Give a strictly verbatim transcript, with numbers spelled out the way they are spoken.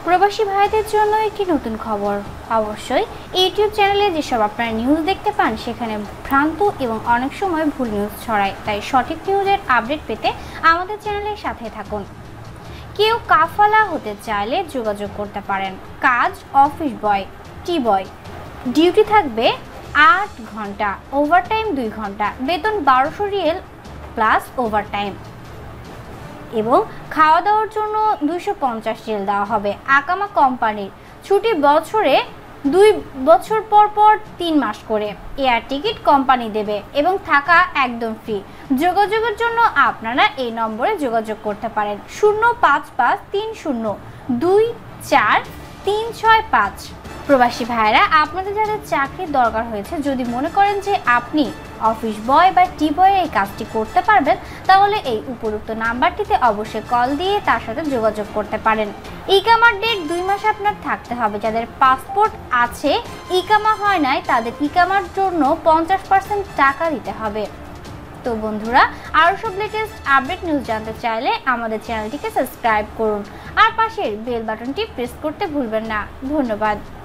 প্রবাসী ভাইদের জন্য একটি নতুন খবর। অবশ্যই ইউটিউব চ্যানেলে যেসব আপনারা নিউজ দেখতে পান সেখানে ভ্রান্ত এবং অনেক সময় ভুল নিউজ ছড়ায়, তাই সঠিক নিউজের আপডেট পেতে আমাদের চ্যানেলের সাথে থাকুন। কেউ কাফালা হতে চাইলে যোগাযোগ করতে পারেন। কাজ অফিস বয়, টি বয়, ডিউটি থাকবে আট ঘন্টা, ওভারটাইম দুই ঘন্টা, বেতন বারোশো রিয়েল প্লাস ওভারটাইম এবং খাওয়া দাওয়ার জন্য দুইশো পঞ্চাশ রিয়েল দেওয়া হবে। আকামা কোম্পানির ছুটি বছরে দুই বছর পর পর তিন মাস করে। এয়ার টিকিট কোম্পানি দেবে এবং থাকা একদম ফ্রি। যোগাযোগের জন্য আপনারা এই নম্বরে যোগাযোগ করতে পারেন শূন্য পাঁচ পাঁচ তিন শূন্য দুই চার তিন ছয় পাঁচ। প্রবাসী ভাইরা, আপনাদের যাদের চাকরির দরকার হয়েছে, যদি মনে করেন যে আপনি অফিস বয় বা টি বয়ে এই কাজটি করতে পারবেন, তাহলে এই উপরোক্ত নাম্বারটিতে অবশ্যই কল দিয়ে তার সাথে যোগাযোগ করতে পারেন। ইকামার ডেট দুই মাস আপনার থাকতে হবে। যাদের পাসপোর্ট আছে, ইকামা হয় নাই, তাদের ইকামার জন্য পঞ্চাশ পার্সেন্ট টাকা দিতে হবে। তো বন্ধুরা, আরও সব লেটেস্ট আপডেট নিউজ জানতে চাইলে আমাদের চ্যানেলটিকে সাবস্ক্রাইব করুন আর পাশের বেল বাটনটি প্রেস করতে ভুলবেন না। ধন্যবাদ।